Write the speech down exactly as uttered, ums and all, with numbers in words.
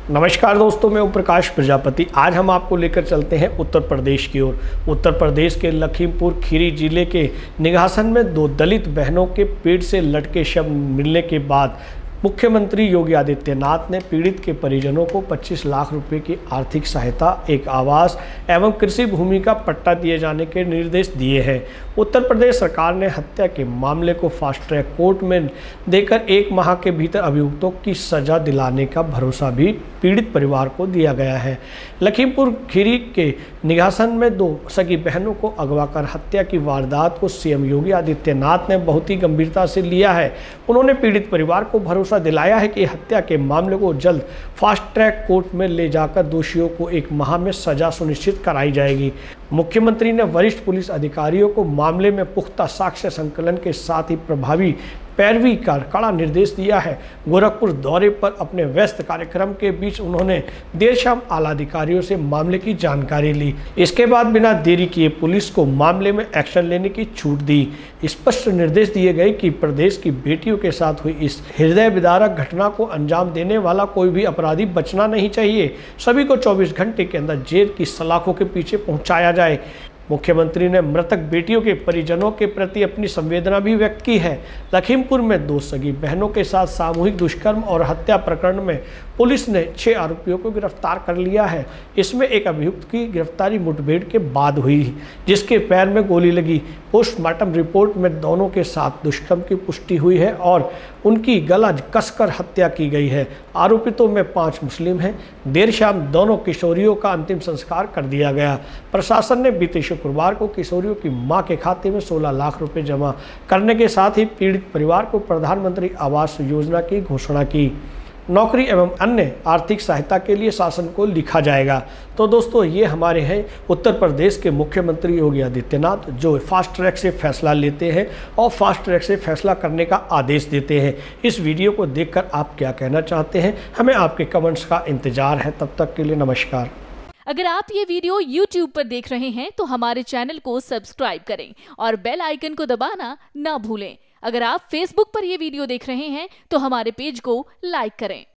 नमस्कार दोस्तों, मैं ओम प्रकाश प्रजापति। आज हम आपको लेकर चलते हैं उत्तर प्रदेश की ओर। उत्तर प्रदेश के लखीमपुर खीरी जिले के निघासन में दो दलित बहनों के पेट से लटके शव मिलने के बाद मुख्यमंत्री योगी आदित्यनाथ ने पीड़ित के परिजनों को पच्चीस लाख रुपए की आर्थिक सहायता, एक आवास एवं कृषि भूमि का पट्टा दिए जाने के निर्देश दिए हैं। उत्तर प्रदेश सरकार ने हत्या के मामले को फास्ट ट्रैक कोर्ट में देकर एक माह के भीतर अभियुक्तों की सजा दिलाने का भरोसा भी पीड़ित परिवार को दिया गया है। लखीमपुर खीरी के निघासन में दो सगी बहनों को अगवा कर हत्या की वारदात को सीएम योगी आदित्यनाथ ने बहुत ही गंभीरता से लिया है। उन्होंने पीड़ित परिवार को भरोसा दिलाया है कि हत्या के मामले को जल्द फास्ट ट्रैक कोर्ट में ले जाकर दोषियों को एक माह में सजा सुनिश्चित कराई जाएगी। मुख्यमंत्री ने वरिष्ठ पुलिस अधिकारियों को मामले में पुख्ता साक्ष्य संकलन के साथ ही प्रभावी पैरवी का कड़ा निर्देश दिया है। गोरखपुर दौरे पर अपने व्यस्त कार्यक्रम के बीच उन्होंने देर शाम आला अधिकारियों से मामले की जानकारी ली। इसके बाद बिना देरी किए पुलिस को मामले में एक्शन लेने की छूट दी। स्पष्ट निर्देश दिए गए कि प्रदेश की बेटियों के साथ हुई इस हृदय विदारक घटना को अंजाम देने वाला कोई भी अपराधी बचना नहीं चाहिए। सभी को चौबीस घंटे के अंदर जेल की सलाखों के पीछे पहुंचाया जाए। मुख्यमंत्री ने मृतक बेटियों के परिजनों के प्रति अपनी संवेदना भी व्यक्त की है। लखीमपुर में दो सगी बहनों के साथ सामूहिक दुष्कर्म और हत्या प्रकरण में पुलिस ने छह आरोपियों को गिरफ्तार कर लिया है। इसमें एक अभियुक्त की गिरफ्तारी मुठभेड़ के बाद हुई, जिसके पैर में गोली लगी। पोस्टमार्टम रिपोर्ट में दोनों के साथ दुष्कर्म की पुष्टि हुई है और उनकी गला कसकर हत्या की गई है। आरोपितों में पांच मुस्लिम हैं। देर शाम दोनों किशोरियों का अंतिम संस्कार कर दिया गया। प्रशासन ने बीते शुक्रवार को किशोरियों की मां के खाते में सोलह लाख रुपए जमा करने के साथ ही पीड़ित परिवार को प्रधानमंत्री आवास योजना की घोषणा की। नौकरी एवं अन्य आर्थिक सहायता के लिए शासन को लिखा जाएगा। तो दोस्तों, ये हमारे हैं उत्तर प्रदेश के मुख्यमंत्री योगी आदित्यनाथ, जो फास्ट ट्रैक से फैसला लेते हैं और फास्ट ट्रैक से फैसला करने का आदेश देते हैं। इस वीडियो को देखकर आप क्या कहना चाहते हैं, हमें आपके कमेंट्स का इंतजार है। तब तक के लिए नमस्कार। अगर आप ये वीडियो यूट्यूब पर देख रहे हैं तो हमारे चैनल को सब्सक्राइब करें और बेल आइकन को दबाना ना भूलें। अगर आप फेसबुक पर ये वीडियो देख रहे हैं तो हमारे पेज को लाइक करें।